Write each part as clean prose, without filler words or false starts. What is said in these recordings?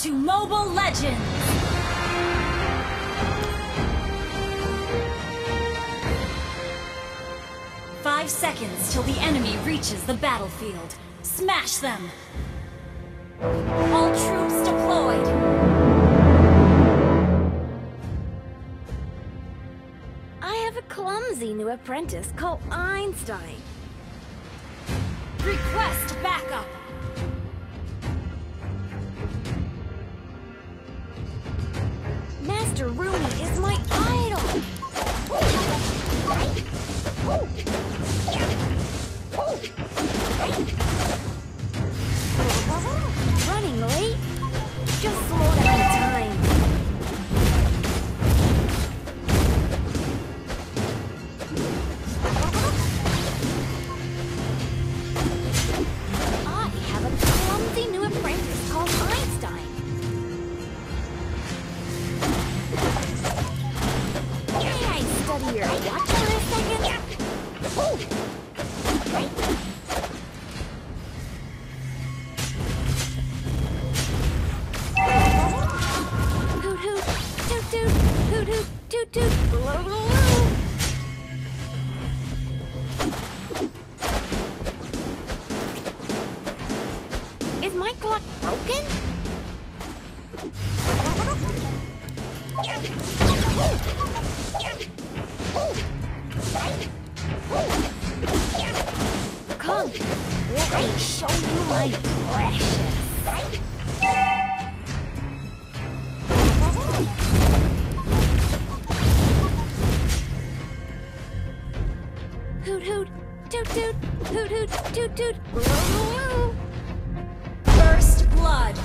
to Mobile Legends! Five seconds till the enemy reaches the battlefield. Smash them! All troops deployed! I have a clumsy new apprentice called Einstein. Request backup! Master Rooney is my idol! Running late? Just slow down time. I have a clumsy new apprentice called Einstein. May I study your watch for a second? Hoot hoot, toot toot, hoot hoot, toot toot, blow blow blow. Is my clock broken? Come, let me show you my precious. Hoot hoot, toot toot, hoot hoot, toot toot, blow blow blow. First blood!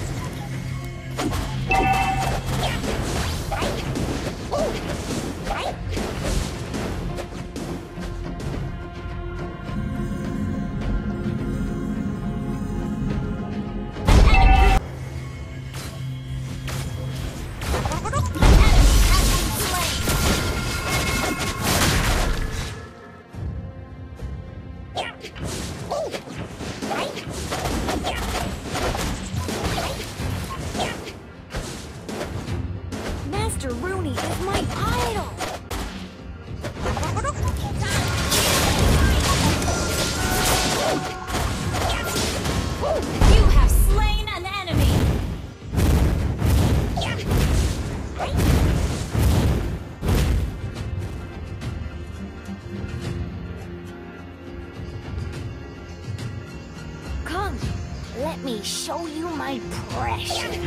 Master Rooney is my idol! You have slain an enemy! Come, let me show you my precious.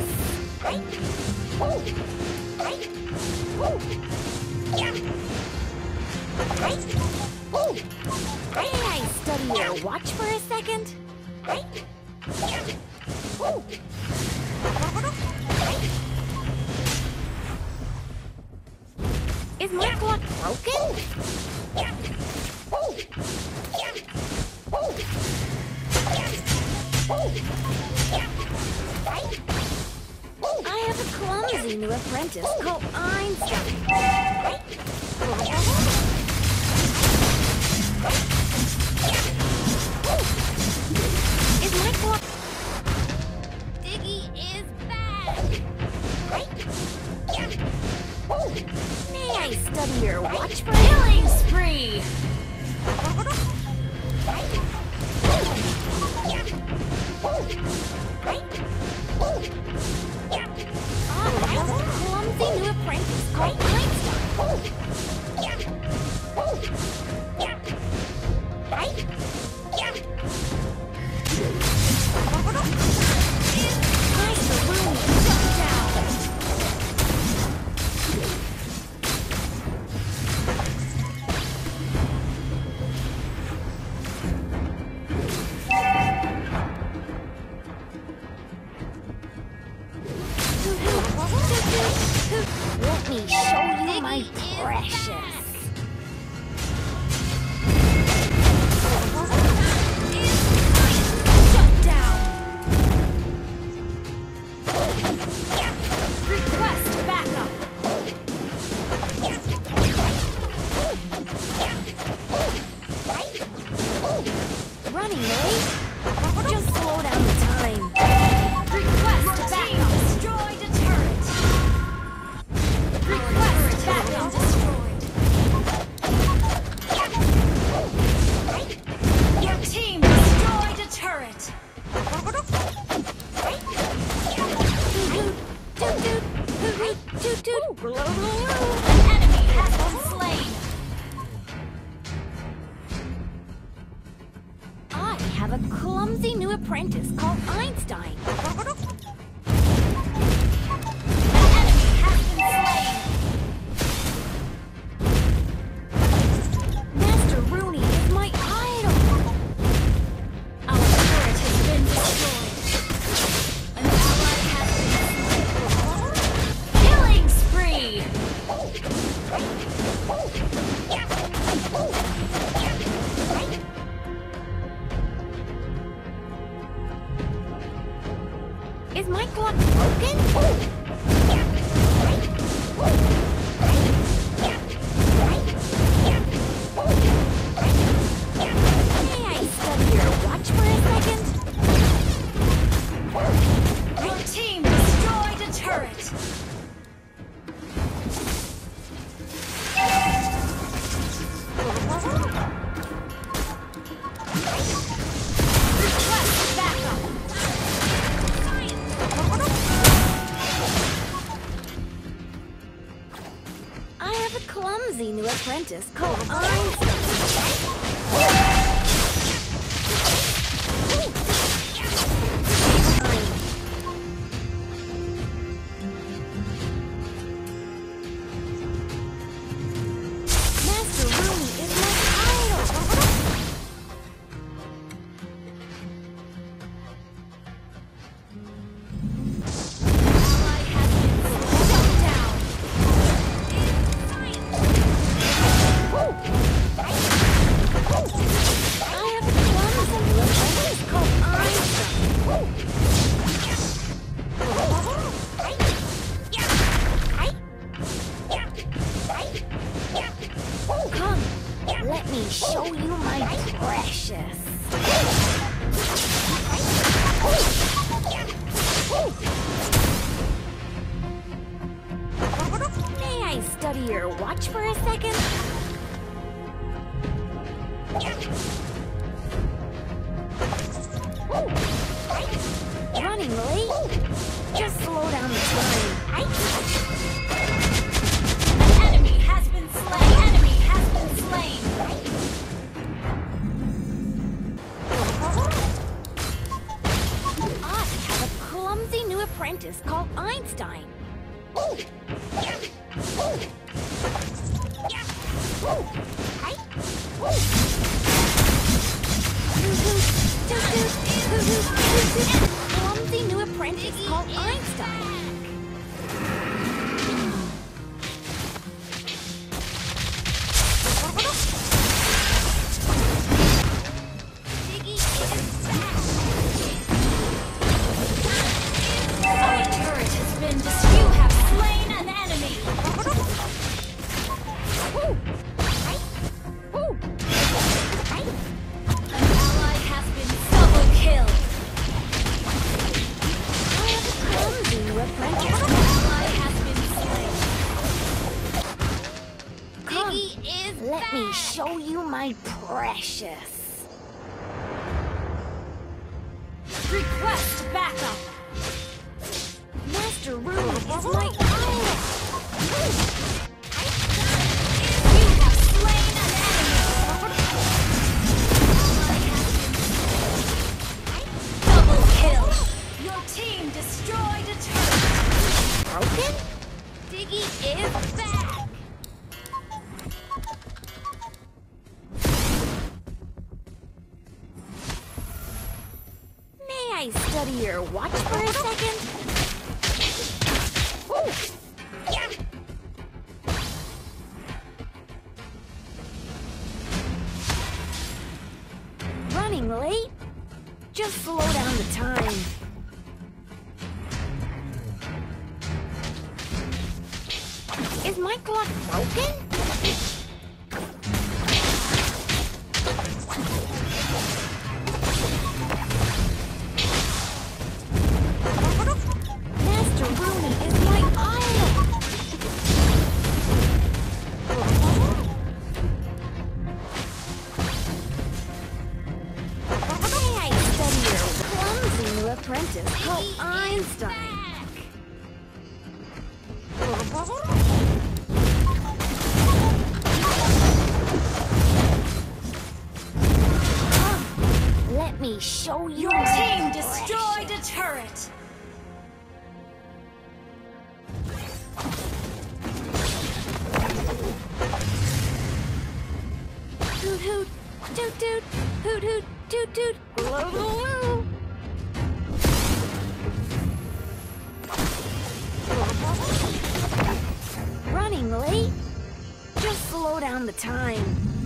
May I study your watch for a second? Is my clock broken? I have a clumsy new apprentice called Einstein. Is my clock... Diggy is bad! May I study your watch for Killing spree! I have a clumsy new apprentice called Einstein. have a clumsy new apprentice called Einstein. An enemy has been slain. Master Rooney is my idol. Our turret has been destroyed. An ally has been slain. Killing spree. Is my clock broken? May I study your watch for a second? Your team destroyed a turret. Request backup. I have a clumsy new apprentice called Einstein. Master Rooney is my idol. Ally has been shut down. I have a clumsy new apprentice called Einstein. Come, let me show you my precious. May I study your watch for a second? Running late? Just slow down the time. An enemy has been slain. Enemy has been slain. I have a clumsy new apprentice called Einstein. Clumsy new apprentice called Einstein. Our turret has been destroyed. You have slain an enemy. An ally has been double killed. I have a clumsy new apprentice. An ally has been slain. Come, let me show you my precious. Request backup. Master Rooney is my idol. You have slain an enemy. Ally has been slain. Double kill. Your team destroyed a turret. Broken? Diggy is back. May I study your watch for a second? Running late? Just slow down the time. Is my clock broken? Master Rooney is my idol. May I study your clumsy new apprentice called Einstein? me show you. Your team destroyed a turret. Hoot hoot, toot toot, hoot hoot, toot toot, glow glow. Running late? Just slow down the time.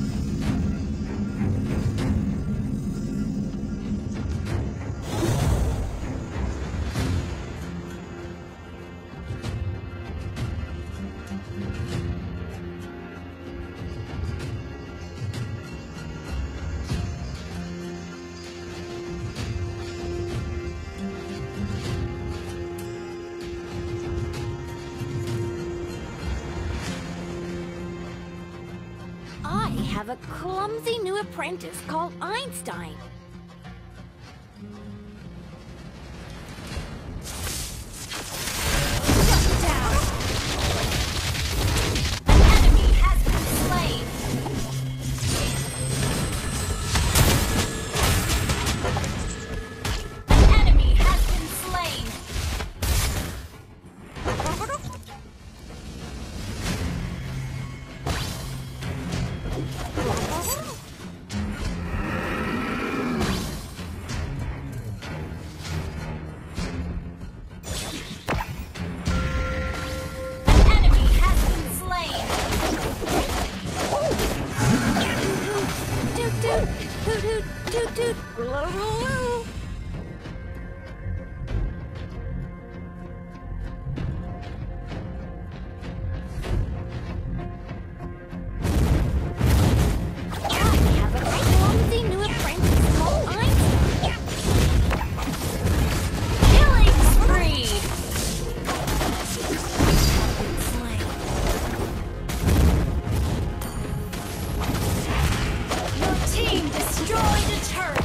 I have a clumsy new apprentice called Einstein. Shut down. An enemy has been slain. An enemy has been slain. Toot toot, hoot hoot, toot toot, glow glow. I have a clumsy new apprentice called Einstein. Killing spree. Your team destroyed a turret.